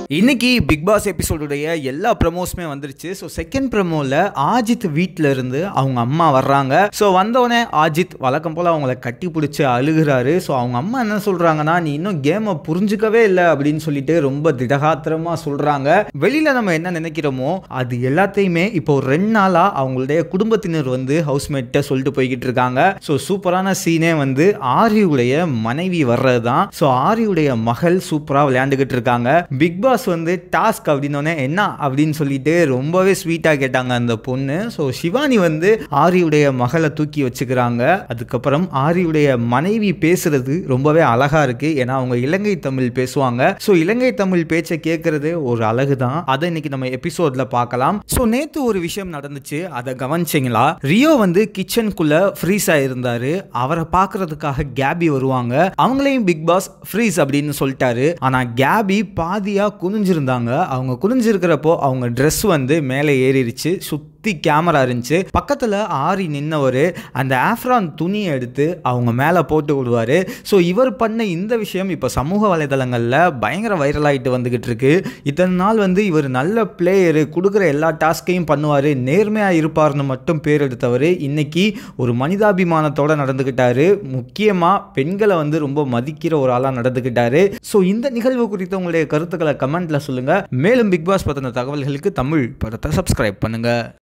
இன்னைக்கு big pass எபிசோடுடைய எல்லா ப்ரமோஸ்மே வந்துருச்சு. ஸோ செகண்ட் ப்ரமோவில் ஆஜித் வீட்டில் இருந்து அவங்க அம்மா வர்றாங்க. ஸோ வந்தோடனே ஆஜித் வழக்கம் போல் அவங்கள கட்டி பிடிச்சி அழுகிறாரு. ஸோ அவங்க அம்மா என்ன சொல்கிறாங்கன்னா, நீ இன்னும் கேமை புரிஞ்சுக்கவே இல்லை அப்படின்னு சொல்லிட்டு ரொம்ப திடகாத்திரமாக சொல்கிறாங்க. வெளியில் நம்ம என்ன நினைக்கிறோமோ அது எல்லாத்தையுமே இப்போ ஒரு 2 நாளாக அவங்களுடைய குடும்பத்தினர் வந்து ஹவுஸ்மேட்டை சொல்லிட்டு போய்கிட்டு இருக்காங்க. ஸோ சூப்பரான சீனே வந்து ஆரியுடைய மனைவி வர்றது தான். ஸோ ஆரியுடைய மகள் சூப்பராக விளையாண்டுக்கிட்டு இருக்காங்க. பிக் பாஸ் வந்து டாஸ்க் அப்படின்னோடனே என்ன அப்படின்னு சொல்லிட்டு ரொம்பவே ஸ்வீட்டாக கேட்டாங்க அந்த பொண்ணு. ஸோ சிவானி வந்து ஆரியுடைய மகளை தூக்கி வச்சுக்கிறாங்க. அதுக்கப்புறம் ஆரியுடைய மனைவி பேசுறது ரொம்பவே அழகா இருக்கு. ஏன்னா அவங்க இலங்கை தமிழ் பேசுவாங்க. ஸோ இலங்கை தமிழ் பேச்சை கேட்கறது ஒரு அழகு தான். அதை இன்னைக்கு நம்ம எபிசோட்ல பார்க்கலாம். ஸோ நேத்து ஒரு விஷயம் நடந்துச்சு, அதை கவனிச்சிங்களா? ரியோ வந்து கிச்சனுக்குள்ள ஃப்ரீஸ் ஆயிருந்தாரு. அவரை பார்க்கறதுக்காக கேபி வருவாங்க. அவங்களையும் பிக் பாஸ் ஃப்ரீஸ் அப்படின்னு சொல்லிட்டாரு. ஆனா கேபி பாதியா குனிஞ்சிருந்தாங்க. அவங்க குனிஞ்சிருக்கிறப்போ அவங்க ட்ரெஸ் வந்து மேலே ஏறிடுச்சு. சுத்தி கேமரா இருந்துச்சு. பக்கத்தில் ஆரி நின்னவர் அந்த ஆஃப்ரான் துணியை எடுத்து அவங்க மேலே போட்டு விடுவார். ஸோ இவர் பண்ண இந்த விஷயம் இப்போ சமூக வலைதளங்களில் பயங்கர வைரலாகிட்டு வந்துக்கிட்டு இருக்கு. இத்தனை நாள் வந்து இவர் நல்ல பிளேயரு, கொடுக்குற எல்லா டாஸ்கையும் பண்ணுவார், நேர்மையாக இருப்பார்னு மட்டும் பேர் எடுத்தவர் இன்னைக்கு ஒரு மனிதாபிமானத்தோடு நடந்துக்கிட்டாரு. முக்கியமாக பெண்களை வந்து ரொம்ப மதிக்கிற ஒரு ஆளாக நடந்துக்கிட்டாரு. ஸோ இந்த நிகழ்வு குறித்து உங்களுடைய கருத்துக்களை கமெண்ட்ல சொல்லுங்க. மேலும் பிக் பாஸ் பற்றின தகவல்களுக்கு தமிழ் படத்தை சப்ஸ்கிரைப் பண்ணுங்க.